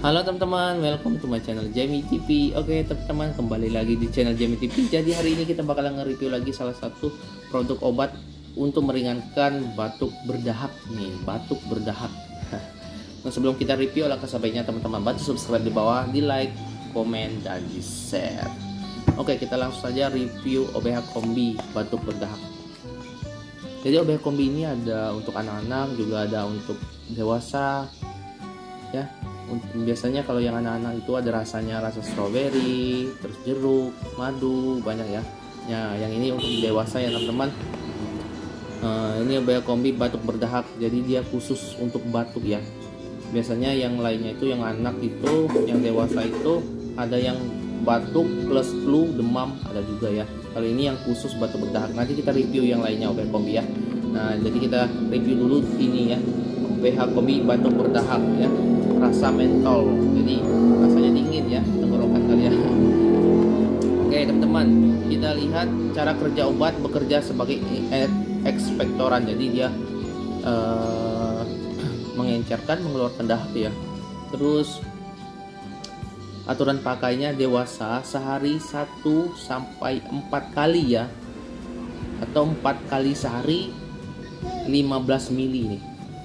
Halo teman-teman, welcome to my channel Jamie TV. Oke teman-teman, kembali lagi di channel Jamie TV. Jadi hari ini kita bakalan nge-review lagi salah satu produk obat untuk meringankan batuk berdahak nih, batuk berdahak. Nah, sebelum kita review, alangkah sebaiknya teman-teman bantu subscribe di bawah, di like, komen, dan di share. Oke, kita langsung saja review OBH Kombi batuk berdahak. Jadi OBH Kombi ini ada untuk anak-anak, juga ada untuk dewasa ya. Biasanya kalau yang anak-anak itu ada rasanya rasa stroberi, terus jeruk, madu, banyak ya. Ya, yang ini untuk dewasa ya teman-teman. Ini OBH Kombi batuk berdahak, jadi dia khusus untuk batuk ya. Biasanya yang lainnya itu yang anak itu, yang dewasa itu ada yang batuk plus flu, demam ada juga ya. Kalau ini yang khusus batuk berdahak. Nanti kita review yang lainnya OBH Kombi ya. Nah, jadi kita review dulu ini ya, OBH Kombi batuk berdahak ya. Rasa mentol, jadi rasanya dingin ya tenggorokan kalian. Oke teman-teman, kita lihat cara kerja obat bekerja sebagai ekspektoran, jadi dia mengencerkan, mengeluarkan dahak ya. Terus aturan pakainya dewasa sehari 1 sampai 4 kali ya, atau 4 kali sehari 15 mili nih.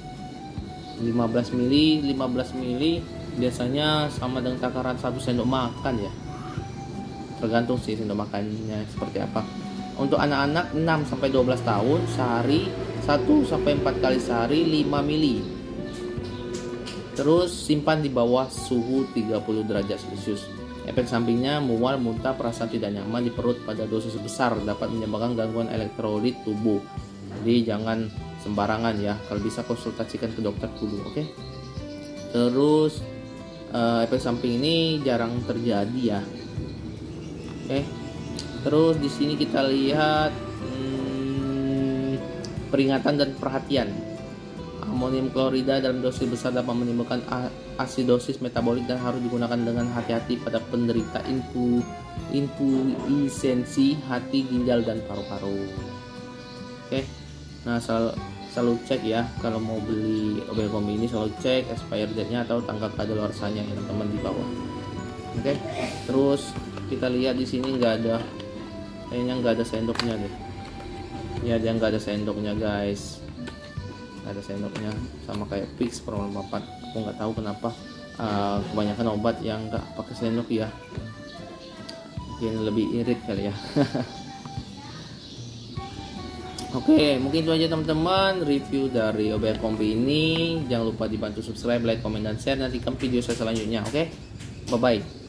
15 mili biasanya sama dengan takaran 1 sendok makan ya, tergantung sih sendok makannya seperti apa. Untuk anak-anak 6 sampai 12 tahun sehari 1 sampai 4 kali sehari 5 mili. Terus simpan di bawah suhu 30 derajat Celcius. Efek sampingnya mual, muntah, perasaan tidak nyaman di perut pada dosis besar, dapat menyebabkan gangguan elektrolit tubuh. Jadi jangan sembarangan ya, kalau bisa konsultasikan ke dokter dulu, oke? Terus efek samping ini jarang terjadi ya, oke? Terus di sini kita lihat peringatan dan perhatian. Amonium klorida dalam dosis besar dapat menimbulkan asidosis metabolik dan harus digunakan dengan hati-hati pada penderita infuisensi hati, ginjal, dan paru-paru. Oke. Nah, selalu cek ya kalau mau beli OBH Kombi ini, selalu cek expired date-nya atau tanggal kadaluarsanya ya teman-teman di bawah. Oke. Terus kita lihat di sini kayaknya nggak ada sendoknya deh. Ya, dia nggak ada sendoknya guys. Nggak ada sendoknya, sama kayak Vicks Pro 4. Aku nggak tahu kenapa kebanyakan obat yang nggak pakai sendok ya. Mungkin lebih irit kali ya. Oke, mungkin itu aja teman-teman review dari OBH Kombi ini. Jangan lupa dibantu subscribe, like, komen, dan share. Nantikan video saya selanjutnya. Oke, bye bye.